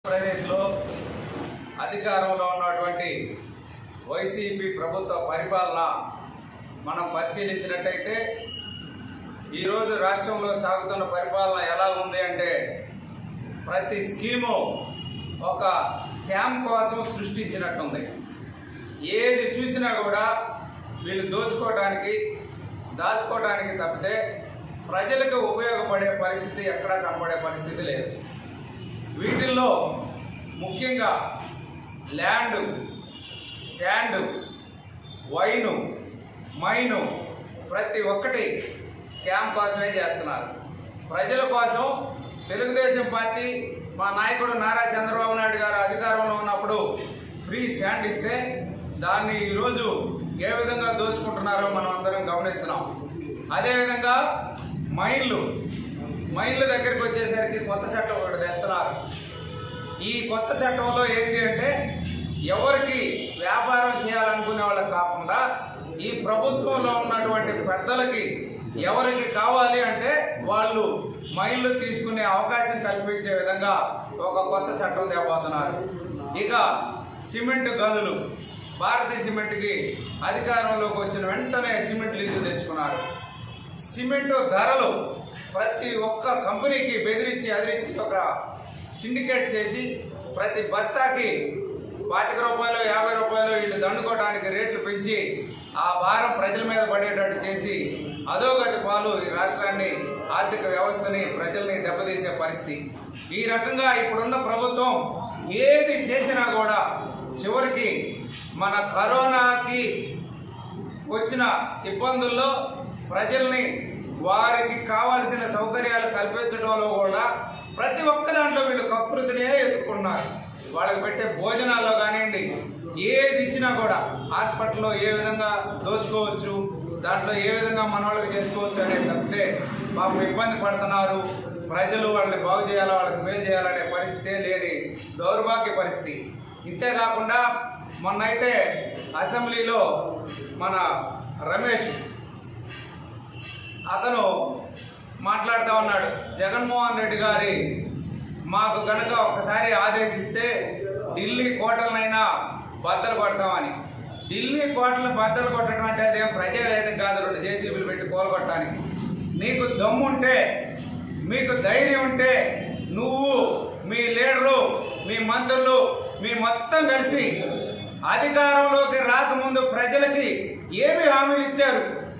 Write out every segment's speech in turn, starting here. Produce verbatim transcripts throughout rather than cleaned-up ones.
ప్రదేశ్లో అధికారంలో ఉన్నటువంటి వైసీపీ ప్రభుత్వ పరిపాలన మనం పరిశీలించినట్టయితే ఈరోజు రాష్ట్రంలో సాగుతున్న పరిపాలన ఎలా ఉంది అంటే ప్రతి స్కీము ఒక స్కామ్ కోసం సృష్టించినట్టుంది. ఏది చూసినా కూడా వీళ్ళు దోచుకోవడానికి దాచుకోవడానికి తప్పితే ప్రజలకు ఉపయోగపడే పరిస్థితి ఎక్కడా కనబడే పరిస్థితి లేదు. వీటిల్లో ముఖ్యంగా ల్యాండ్, శాండ్, వైను, మైను ప్రతి ఒక్కటి స్కామ్ కోసమే చేస్తున్నారు. ప్రజల కోసం తెలుగుదేశం పార్టీ మా నాయకుడు నారా చంద్రబాబు నాయుడు గారు అధికారంలో ఉన్నప్పుడు ఫ్రీ శాండ్ ఇస్తే దాన్ని ఈరోజు ఏ విధంగా దోచుకుంటున్నారో మనం అందరం గమనిస్తున్నాం. అదేవిధంగా మైన్లు మైన్ల దగ్గరికి వచ్చేసరికి కొత్త చట్టం ఒకటి తెస్తున్నారు. ఈ కొత్త చట్టంలో ఏంటి అంటే ఎవరికి వ్యాపారం చేయాలనుకునే వాళ్ళకి కాకుండా ఈ ప్రభుత్వంలో ఉన్నటువంటి పెద్దలకి ఎవరికి కావాలి అంటే వాళ్ళు మైన్లు తీసుకునే అవకాశం కల్పించే విధంగా ఒక కొత్త చట్టం తేబోతున్నారు. ఇక సిమెంట్ గనులు, భారతీయ సిమెంట్కి అధికారంలోకి వచ్చిన వెంటనే సిమెంట్ లీజు తెచ్చుకున్నారు. సిమెంటు ధరలు ప్రతి ఒక్క కంపెనీకి బెదిరించి అదిరించి ఒక సిండికేట్ చేసి ప్రతి బస్తాకి పాతిక రూపాయలు యాభై రూపాయలు వీళ్ళు దండుకోవడానికి రేట్లు పెంచి ఆ భారం ప్రజల మీద పడేటట్టు చేసి అధోగతి పాలు ఈ రాష్ట్రాన్ని, ఆర్థిక వ్యవస్థని, ప్రజల్ని దెబ్బతీసే పరిస్థితి. ఈ రకంగా ఇప్పుడున్న ప్రభుత్వం ఏది చేసినా కూడా చివరికి మన కరోనాకి వచ్చిన ఇబ్బందుల్లో ప్రజల్ని వారికి కావాల్సిన సౌకర్యాలు కల్పించడంలో కూడా ప్రతి ఒక్క దాంట్లో వీళ్ళు కకృతినే ఎదుర్కొన్నారు. వాళ్ళకి పెట్టే భోజనాల్లో కానివ్వండి, ఏది ఇచ్చినా కూడా హాస్పిటల్లో ఏ విధంగా దోచుకోవచ్చు, దాంట్లో ఏ విధంగా మన వాళ్ళకి చేసుకోవచ్చు అనేది తప్పితే పాపం ఇబ్బంది పడుతున్నారు. ప్రజలు వాళ్ళని బాగు చేయాలా, వాళ్ళకి మేలు చేయాలనే పరిస్థితే లేని దౌర్భాగ్య పరిస్థితి. ఇంతేకాకుండా మొన్నైతే అసెంబ్లీలో మన రమేష్ అతను మాట్లాడుతూ ఉన్నాడు, జగన్మోహన్ రెడ్డి గారి మాకు కనుక ఒకసారి ఆదేశిస్తే ఢిల్లీ కోటలనైనా బద్దలు కొడతామని. ఢిల్లీ కోటలు బద్దలు కొట్టడం అంటే అదేం ప్రజావేదిక కాదు, రెండు జేసీబీలు పెట్టి కోలగొట్టడానికి. నీకు దమ్ముంటే, మీకు ధైర్యం ఉంటే నువ్వు, మీ లీడరు, మీ మంత్రులు, మీ మొత్తం కలిసి అధికారంలోకి రాకముందు ప్రజలకి ఏమి హామీలు ఇచ్చారు,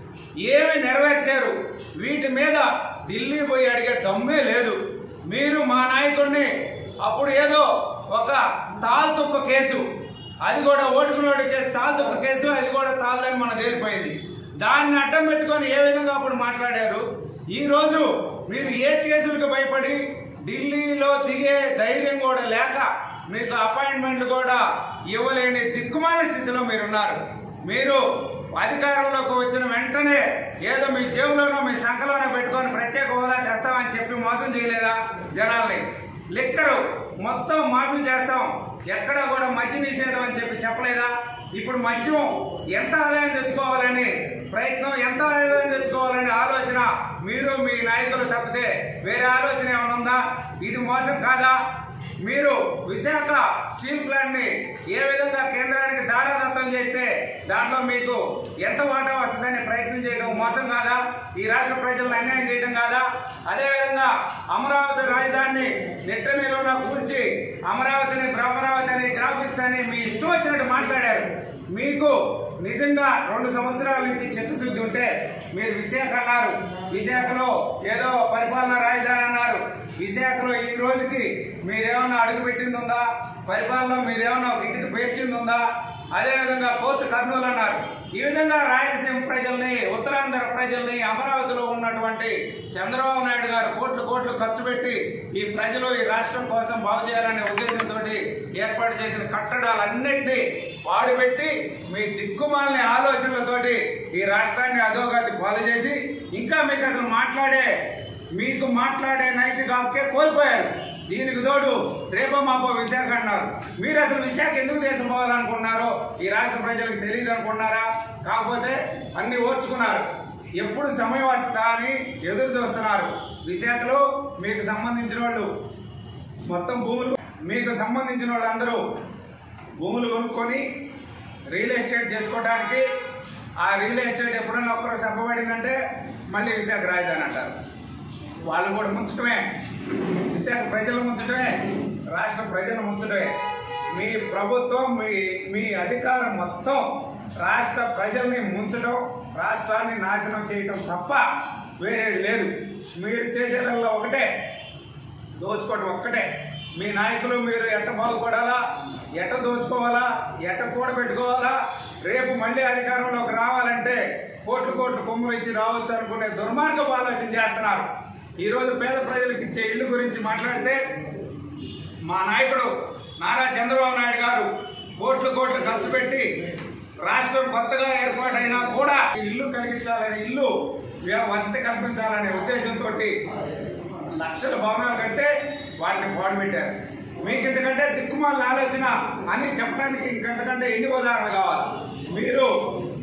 ఏమి నెరవేర్చారు, వీటి మీద ఢిల్లీ పోయి అడిగే దమ్మే లేదు. మీరు మా నాయకుడిని అప్పుడు ఏదో ఒక తాల్తుప్ప కేసు, అది కూడా ఓటుకునోడి కేసు, తాల్తుప్ప కేసు, అది కూడా తాళదని మన తేలిపోయింది. దాన్ని అడ్డం పెట్టుకొని ఏ విధంగా అప్పుడు మాట్లాడారు. ఈ రోజు మీరు ఏ కేసులకు భయపడి ఢిల్లీలో దిగే ధైర్యం కూడా లేక మీకు అపాయింట్మెంట్ కూడా ఇవ్వలేని దిక్కుమాల స్థితిలో మీరున్నారు. మీరు అధికారంలోకి వచ్చిన వెంటనే ఏదో మీ జేబులోనో మీ సంఖలోనో పెట్టుకొని ప్రత్యేక హోదా చేస్తామని చెప్పి మోసం చేయలేదా జనాల్ని? లిక్కరు మొత్తం మాఫీ చేస్తాం, ఎక్కడా కూడా మద్య నిషేధం అని చెప్పి చెప్పలేదా? ఇప్పుడు మద్యం ఎంత ఆదాయం తెచ్చుకోవాలని ప్రయత్నం, ఎంత ఆదాయం తెచ్చుకోవాలని ఆలోచన మీరు మీ నాయకులు తప్పితే వేరే ఆలోచన ఏమైనా ఉందా? ఇది మోసం కాదా? మీరు విశాఖ స్టీల్ ప్లాంట్ ని ఏ విధంగా కేంద్రానికి దారాదత్తం చేస్తే దాంట్లో మీకు ఎంత వాటా వస్తుందని ప్రయత్నం చేయడం మోసం కాదా? ఈ రాష్ట్ర ప్రజలను అన్యాయం చేయడం కాదా? అదేవిధంగా అమరావతి రాజధానిని నెట్ట నిలువున కూర్చి అమరావతిని, బ్రహ్మరావతిని, గ్రాఫిక్స్ అని మీ ఇష్టం వచ్చినట్టు మాట్లాడారు. మీకు నిజంగా రెండు సంవత్సరాల నుంచి చిత్తశుద్ధి ఉంటే మీరు విశాఖ అన్నారు, విశాఖలో ఏదో పరిపాలనా రాజధాని అన్నారు. విశాఖలో ఈ రోజుకి మీరేమన్నా అడుగు పెట్టింది ఉందా? పరిపాలన మీరేమన్నా ఒక ఇంటికి పేర్చింది ఉందా? అదేవిధంగా కోర్టు కర్నూలు అన్నారు. ఈ విధంగా రాయలసీమ ప్రజల్ని, ఉత్తరాంధ్ర ప్రజల్ని, అమరావతిలో ఉన్నటువంటి చంద్రబాబు నాయుడు గారు కోట్లు కోట్లు ఖర్చు పెట్టి ఈ ప్రజలు ఈ రాష్ట్రం కోసం బాగు చేయాలనే ఉద్దేశంతో ఏర్పాటు చేసిన కట్టడాలన్నింటినీ వాడిపెట్టి మీ దిక్కుమాలని ఆలోచనలతోటి ఈ రాష్ట్రాన్ని అధోగతి పాలు చేసి ఇంకా మీకు అసలు మాట్లాడే మీకు మాట్లాడే నైతిక హక్కే కోల్పోయారు. దీనికి తోడు రేపో మాపో విశాఖ అన్నారు. మీరు అసలు విశాఖ ఎందుకు దేశం పోవాలనుకున్నారో ఈ రాష్ట్ర ప్రజలకు తెలియదు అనుకున్నారా? కాకపోతే అన్ని ఓర్చుకున్నారు. ఎప్పుడు సమయం వస్తుందా అని ఎదురు చూస్తున్నారు. విశాఖలో మీకు సంబంధించిన వాళ్ళు మొత్తం భూములు మీకు సంబంధించిన వాళ్ళందరూ భూములు కొనుక్కొని రియల్ ఎస్టేట్ చేసుకోవడానికి, ఆ రియల్ ఎస్టేట్ ఎప్పుడన్నా ఒక్కరు చెప్పబడిందంటే మళ్ళీ విశాఖ రాజధాని అంటారు. వాళ్ళు కూడా ముంచటమే, విశాఖ ప్రజలు ముంచటమే, రాష్ట్ర ప్రజలు ముంచటమే. మీ ప్రభుత్వం, మీ మీ అధికారం మొత్తం రాష్ట్ర ప్రజల్ని ముంచడం, రాష్ట్రాన్ని నాశనం చేయటం తప్ప వేరేది లేదు. మీరు చేసేదల్లా ఒకటే, దోచుకోవడం ఒక్కటే. మీ నాయకులు మీరు ఎట్ట బాగుపడాలా, ఎట్ట దోచుకోవాలా, ఎట్ట కూడబెట్టుకోవాలా, రేపు మళ్ళీ అధికారంలోకి రావాలంటే కోట్లు కోట్లు కొమ్ములు ఇచ్చి రావచ్చు అనుకునే దుర్మార్గపు ఆలోచన చేస్తున్నారు. ఈరోజు పేద ప్రజలకు ఇచ్చే ఇల్లు గురించి మాట్లాడితే మా నాయకుడు నారా చంద్రబాబు నాయుడు గారు కోట్లు కోట్లు ఖర్చు పెట్టి రాష్ట్రం కొత్తగా ఏర్పాటైనా కూడా ఇల్లు కలిగించాలని, ఇల్లు వసతి కల్పించాలనే ఉద్దేశంతో లక్షల భవనాలు కడితే వాటిని పాడుపెట్టారు. మీకు ఇంతకంటే దిక్కుమాలిన ఆలోచన అని చెప్పడానికి ఇంకంతకంటే ఎన్ని ఉదాహరణలు కావాలి? మీరు